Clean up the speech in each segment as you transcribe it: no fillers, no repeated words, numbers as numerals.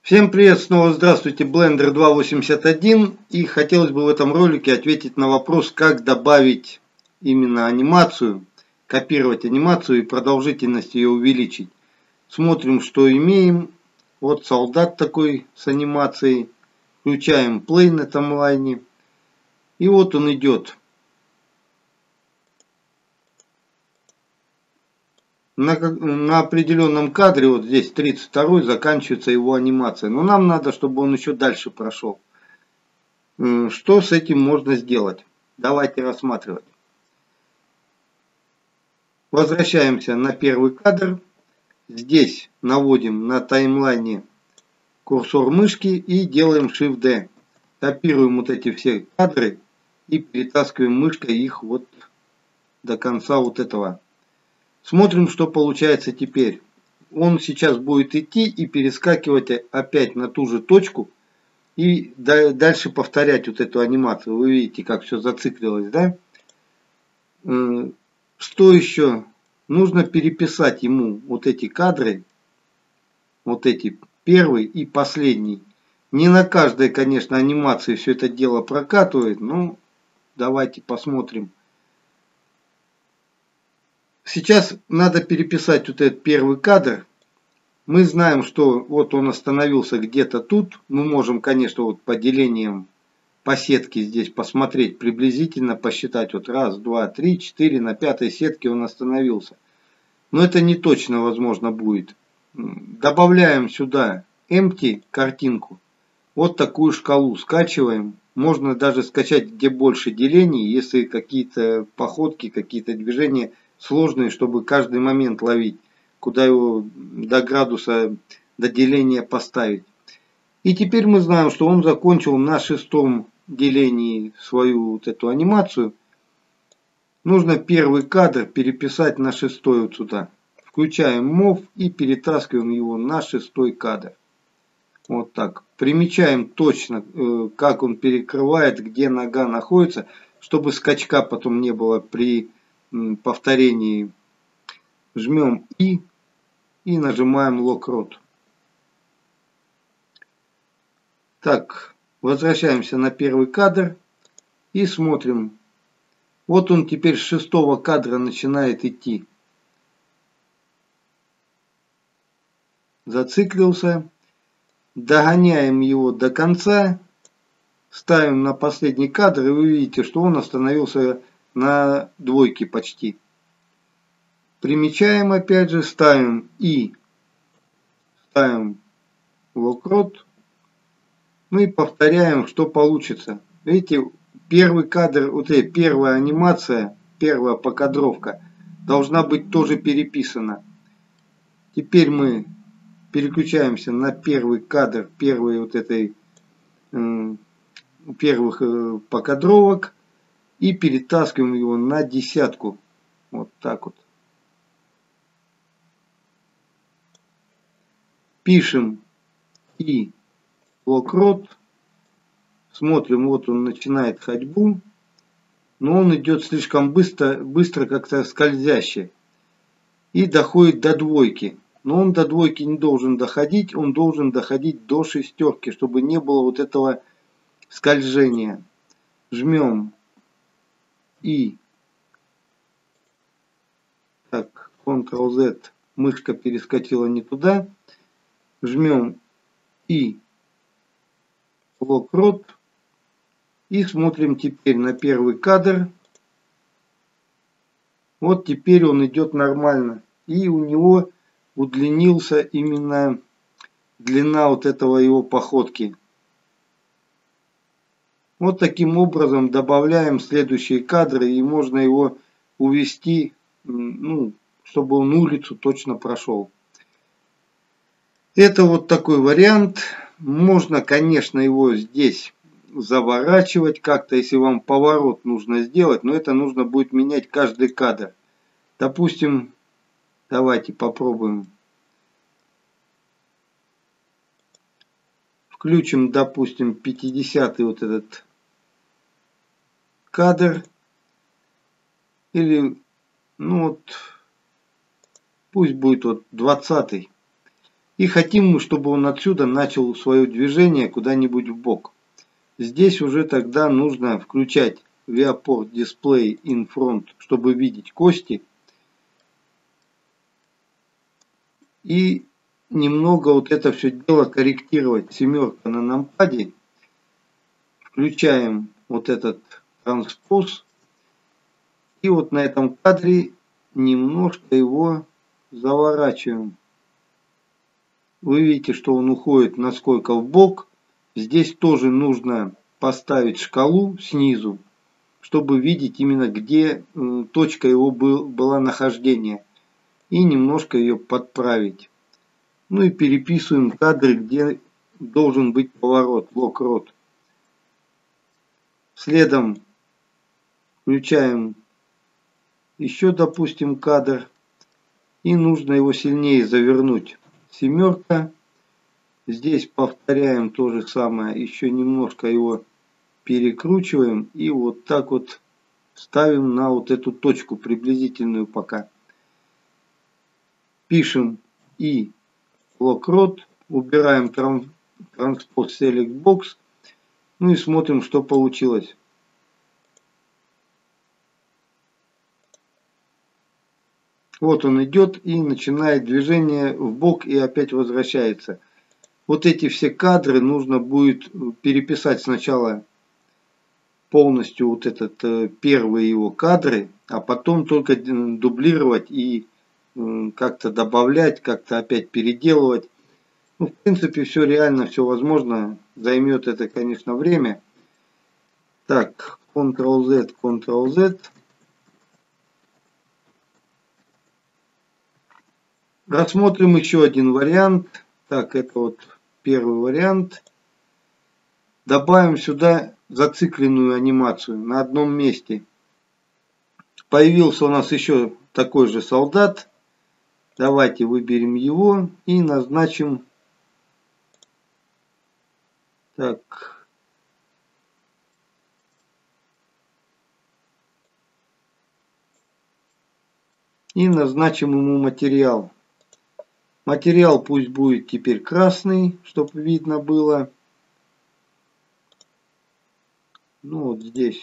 Всем привет, снова здравствуйте, Blender 2.81, и хотелось бы в этом ролике ответить на вопрос, как добавить именно анимацию, копировать анимацию и продолжительность ее увеличить. Смотрим, что имеем. Вот солдат такой с анимацией, включаем Play на таймлайне, и вот он идет. На определенном кадре, вот здесь 32-й, заканчивается его анимация. Но нам надо, чтобы он еще дальше прошел. Что с этим можно сделать? Давайте рассматривать. Возвращаемся на первый кадр. Здесь наводим на таймлайне курсор мышки и делаем Shift-D. Копируем вот эти все кадры и перетаскиваем мышкой их вот до конца вот этого. Смотрим, что получается теперь. Он сейчас будет идти и перескакивать опять на ту же точку. И дальше повторять вот эту анимацию. Вы видите, как все зациклилось, да? Что еще? Нужно переписать ему вот эти кадры. Вот эти первый и последний. Не на каждой, конечно, анимации все это дело прокатывает. Но давайте посмотрим. Сейчас надо переписать вот этот первый кадр. Мы знаем, что вот он остановился где-то тут. Мы можем, конечно, вот по делениям по сетке здесь посмотреть приблизительно, посчитать. Вот раз, два, три, четыре, на пятой сетке он остановился. Но это не точно возможно будет. Добавляем сюда empty картинку. Вот такую шкалу скачиваем. Можно даже скачать, где больше делений, если какие-то походки, какие-то движения сложные, чтобы каждый момент ловить, куда его до градуса, до деления поставить. И теперь мы знаем, что он закончил на 6-м делении свою вот эту анимацию. Нужно первый кадр переписать на 6-й вот сюда. Включаем MOV и перетаскиваем его на 6-й кадр. Вот так. Примечаем точно, как он перекрывает, где нога находится, чтобы скачка потом не было при повторении. Жмем и нажимаем Lock Rod. Так, возвращаемся на первый кадр и смотрим. Вот он теперь с 6-го кадра начинает идти. Зациклился. Догоняем его до конца. Ставим на последний кадр, и вы видите, что он остановился на 2-ке почти. Примечаем опять же, ставим и ставим Lock Rod. Ну и повторяем, что получится. Видите, первый кадр, вот эта первая анимация, первая покадровка должна быть тоже переписана. Теперь мы переключаемся на первый кадр, первой вот этой первых покадровок и перетаскиваем его на 10-ку. Вот так вот. Пишем и Lock Rod. Смотрим, вот он начинает ходьбу. Но он идет слишком быстро как-то скользяще. И доходит до 2-ки. Но он до 2-ки не должен доходить. Он должен доходить до 6-ки, чтобы не было вот этого скольжения. Жмем и. Так, Ctrl-Z. Мышка перескочила не туда. Жмем и Lock Rod. И смотрим теперь на первый кадр. Вот теперь он идет нормально. И у него удлинился именно длина вот этого его походки. Вот таким образом добавляем следующие кадры. И можно его увести, ну, чтобы он улицу точно прошел. Это вот такой вариант. Можно, конечно, его здесь заворачивать как-то, если вам поворот нужно сделать, но это нужно будет менять каждый кадр. Допустим, давайте попробуем. Включим, допустим, 50-й вот этот кадр. Или, ну вот, пусть будет вот 20-й. И хотим мы, чтобы он отсюда начал свое движение куда-нибудь в бок. Здесь уже тогда нужно включать Viewport Display in Front, чтобы видеть кости. И немного вот это все дело корректировать. Семерка на нампаде. Включаем вот этот транспоз. И вот на этом кадре немножко его заворачиваем. Вы видите, что он уходит насколько в бок. Здесь тоже нужно поставить шкалу снизу, чтобы видеть именно где точка его была нахождения. И немножко ее подправить. Ну и переписываем кадры, где должен быть поворот, лок-рот. Следом включаем еще, допустим, кадр. И нужно его сильнее завернуть. Семерка. Здесь повторяем то же самое. Еще немножко его перекручиваем. И вот так вот ставим на вот эту точку приблизительную пока. Пишем и лок-рот. Убираем транспоз Select Box. Ну и смотрим, что получилось. Вот он идет и начинает движение в бок и опять возвращается. Вот эти все кадры нужно будет переписать сначала полностью вот этот первые его кадры, а потом только дублировать и как-то добавлять, как-то опять переделывать. Ну, в принципе, все реально, все возможно. Займет это, конечно, время. Так, Ctrl-Z, Ctrl-Z. Рассмотрим еще один вариант. Так, это вот первый вариант. Добавим сюда зацикленную анимацию на одном месте. Появился у нас еще такой же солдат. Давайте выберем его и назначим. Так. И назначим ему материал. Материал пусть будет теперь красный, чтобы видно было. Ну вот здесь.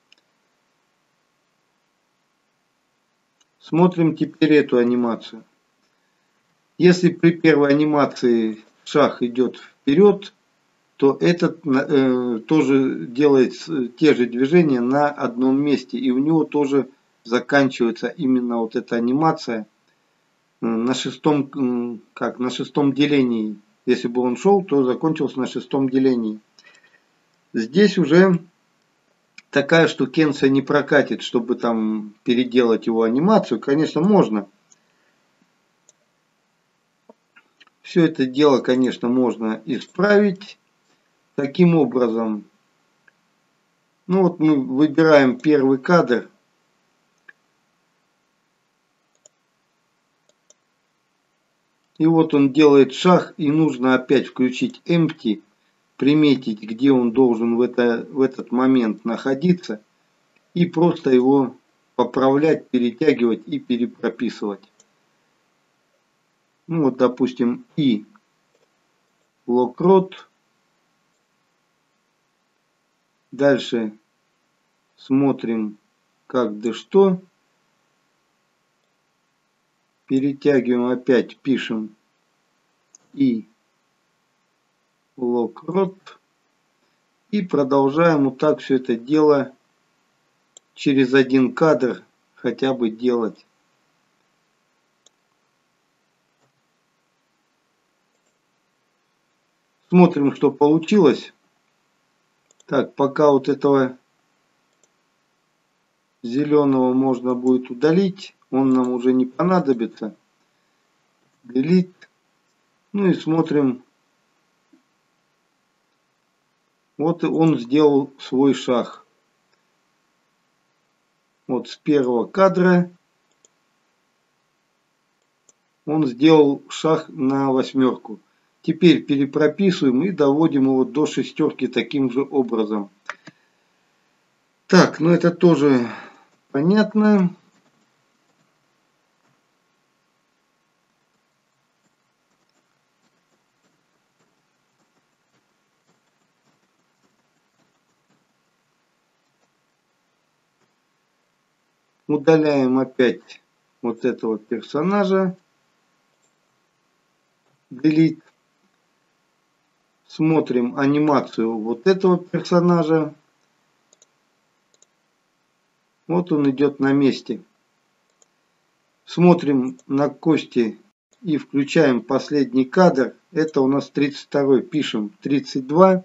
Смотрим теперь эту анимацию. Если при первой анимации шаг идет вперед, то этот тоже делает те же движения на одном месте. И у него тоже заканчивается именно вот эта анимация на шестом делении. Если бы он шел, то закончился на шестом делении. Здесь уже такая штукенция не прокатит, чтобы там переделать его анимацию. Конечно, можно. Все это дело, конечно, можно исправить. Таким образом, ну вот мы выбираем первый кадр. И вот он делает шаг, и нужно опять включить Empty, приметить, где он должен в этот момент находиться, и просто его поправлять, перетягивать и перепрописывать. Ну вот, допустим, и лок-рот. Дальше смотрим, как да что. Перетягиваем опять, пишем и лок-рот. И продолжаем вот так все это дело через один кадр хотя бы делать. Смотрим, что получилось. Так, пока вот этого зеленого можно будет удалить. Он нам уже не понадобится. Delete. Ну и смотрим. Вот он сделал свой шаг. Вот с первого кадра он сделал шаг на восьмерку. Теперь перепрописываем и доводим его до шестерки таким же образом. Так, ну это тоже понятно. Удаляем опять вот этого персонажа. Delete. Смотрим анимацию вот этого персонажа. Вот он идет на месте. Смотрим на кости и включаем последний кадр. Это у нас 32. Пишем 32.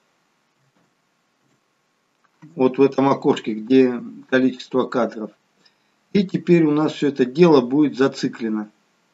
Вот в этом окошке, где количество кадров. И теперь у нас все это дело будет зациклено.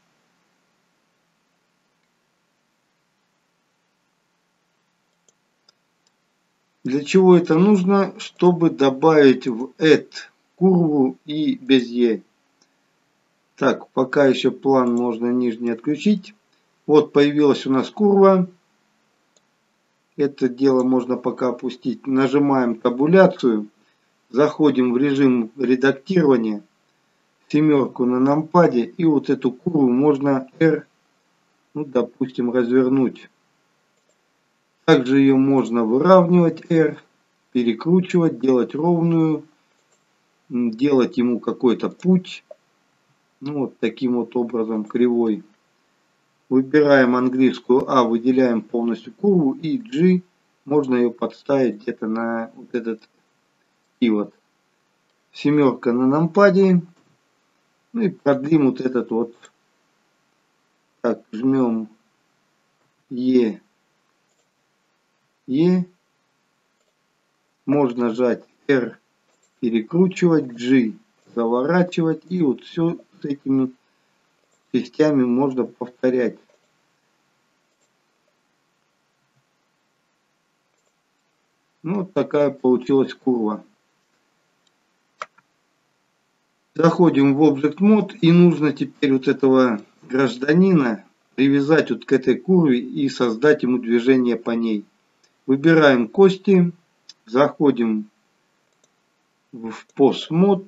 Для чего это нужно? Чтобы добавить в Add курву и Безье. Так, пока еще план можно нижний отключить. Вот появилась у нас курва. Это дело можно пока опустить. Нажимаем табуляцию. Заходим в режим редактирования. Семерку на нампаде. И вот эту курву можно R, ну, допустим, развернуть. Также ее можно выравнивать R, перекручивать, делать ровную, делать ему какой-то путь. Ну, вот таким вот образом кривой. Выбираем английскую А, выделяем полностью курву, и G можно ее подставить где-то на вот этот пивот. Семерка на нампаде. Ну и продлим вот этот вот. Так, жмем Е. Е. Можно нажать R, перекручивать, G заворачивать. И вот все с этими частями можно повторять. Ну, вот такая получилась курва. Заходим в Object Mode, и нужно теперь вот этого гражданина привязать вот к этой курве и создать ему движение по ней. Выбираем кости, заходим в Pose Mode.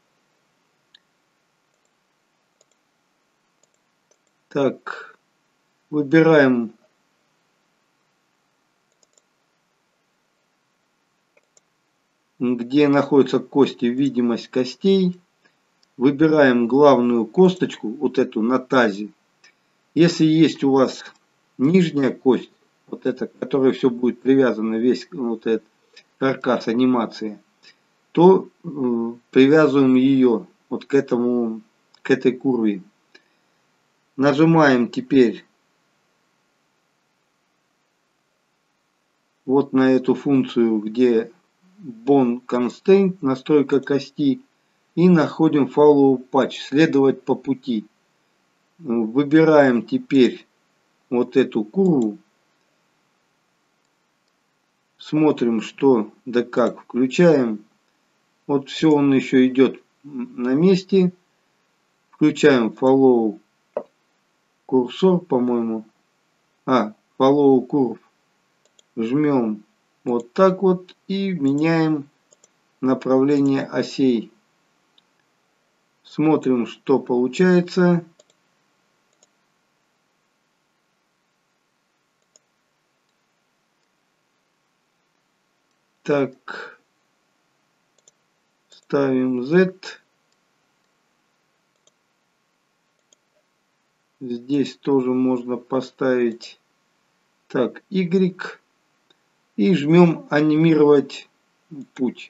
Так, выбираем где находятся кости, видимость костей. Выбираем главную косточку, вот эту на тазе. Если есть у вас нижняя кость, вот эта, к которой все будет привязано, весь вот этот каркас анимации, то привязываем ее вот к этой курве. Нажимаем теперь вот на эту функцию, где Bone Constraint, настройка кости, и находим Follow Patch, следовать по пути. Выбираем теперь вот эту курву, смотрим что да как, включаем. Вот все, он еще идет на месте. Включаем Follow курсор, по-моему. Follow Curve. Жмем вот так вот и меняем направление осей. Смотрим, что получается. Так, ставим Z. Здесь тоже можно поставить так Y. И жмем анимировать путь.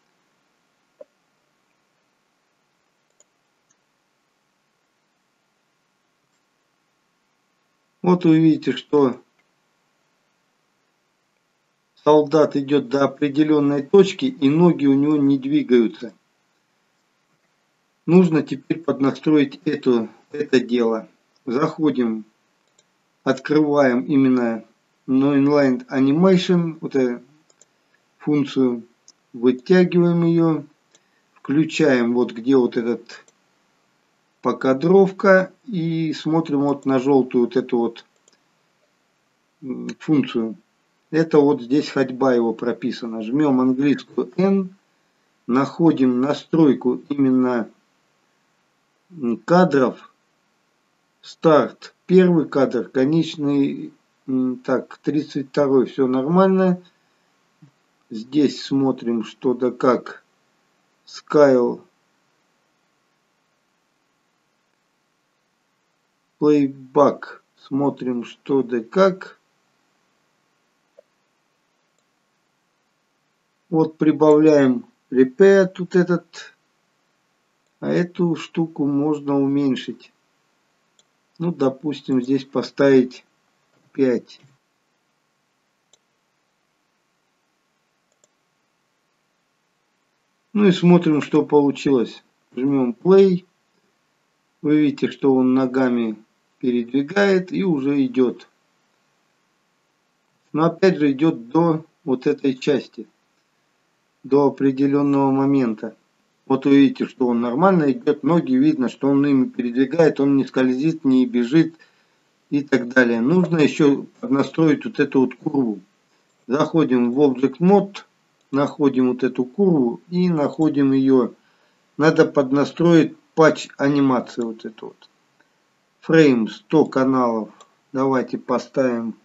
Вот вы видите, что солдат идет до определенной точки, и ноги у него не двигаются. Нужно теперь поднастроить это дело. Заходим, открываем именно No-Inline Animation, вот эту функцию, вытягиваем ее, включаем вот где вот этот покадровка, и смотрим вот на желтую вот эту вот функцию. Это вот здесь ходьба его прописана. Жмем английскую N, находим настройку именно кадров. Старт. Первый кадр, конечный, так, 32-й, все нормально. Здесь смотрим, что да как. Scale плейбак. Смотрим, что да как. Вот прибавляем repeat тут этот. А эту штуку можно уменьшить. Ну, допустим, здесь поставить 5. Ну и смотрим, что получилось. Жмем play. Вы видите, что он ногами передвигает и уже идет. Но опять же идет до вот этой части. До определенного момента. Вот вы видите, что он нормально идет. Ноги видно, что он ими передвигает. Он не скользит, не бежит и так далее. Нужно еще настроить вот эту вот курву. Заходим в Object Mode. Находим вот эту курву и находим ее. Надо поднастроить патч анимации вот эту вот. Фрейм 100 каналов. Давайте поставим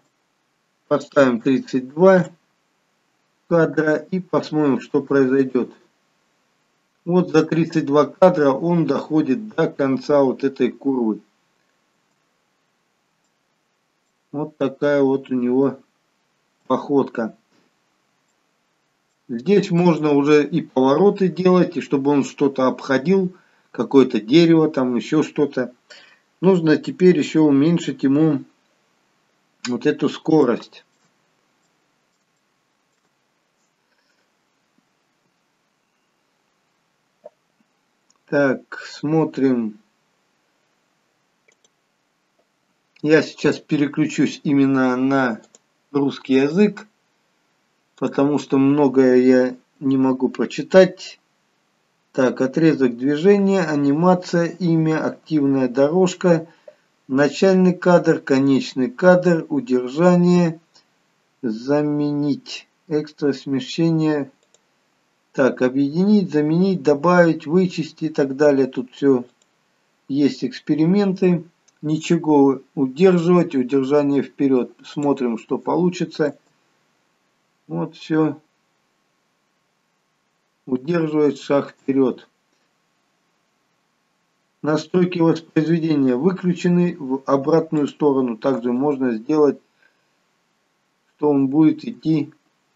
32 кадра и посмотрим, что произойдет. Вот за 32 кадра он доходит до конца вот этой курвы. Вот такая вот у него походка. Здесь можно уже и повороты делать, и чтобы он что-то обходил, какое-то дерево, там еще что-то. Нужно теперь еще уменьшить ему вот эту скорость. Так, смотрим. Я сейчас переключусь именно на русский язык, потому что многое я не могу прочитать. Так, отрезок движения, анимация, имя, активная дорожка, начальный кадр, конечный кадр, удержание, заменить, экстра смещение. Так, объединить, заменить, добавить, вычесть и так далее. Тут все есть эксперименты. Ничего, удерживать, удержание вперед. Смотрим, что получится. Вот все. Удерживать, шаг вперед. Настройки воспроизведения выключены в обратную сторону. Также можно сделать, что он будет идти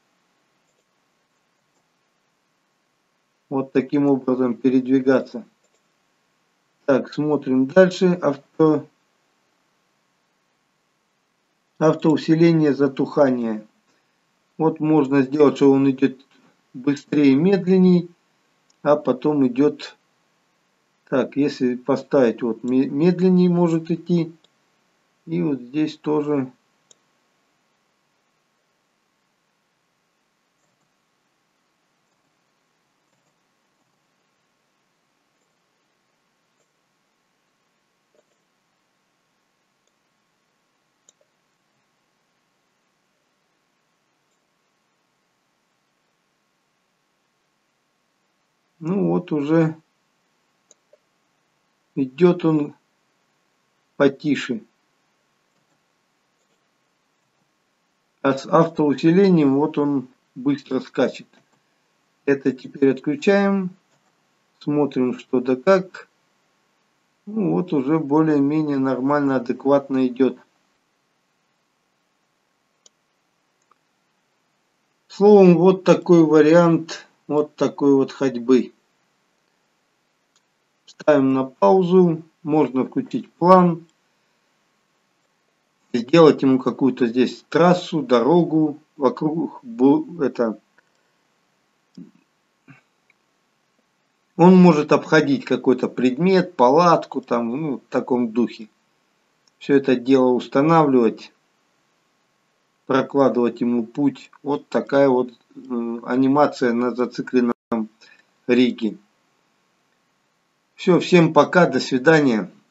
вот таким образом, передвигаться. Так, смотрим дальше. Автоусиление, затухание. Вот можно сделать, что он идет быстрее, медленней, а потом идет. Так, если поставить, вот медленнее может идти. И вот здесь тоже. Ну вот уже идет он потише. А с автоусилением вот он быстро скачет. Это теперь отключаем. Смотрим, что да как. Ну вот уже более-менее нормально, адекватно идет. Словом, вот такой вариант, вот такой вот ходьбы. Ставим на паузу. Можно включить план. Сделать ему какую-то здесь трассу, дорогу вокруг. Он может обходить какой-то предмет, палатку, там, ну, в таком духе. Все это дело устанавливать, прокладывать ему путь. Вот такая вот анимация на зацикленном риге. Все, всем пока, до свидания.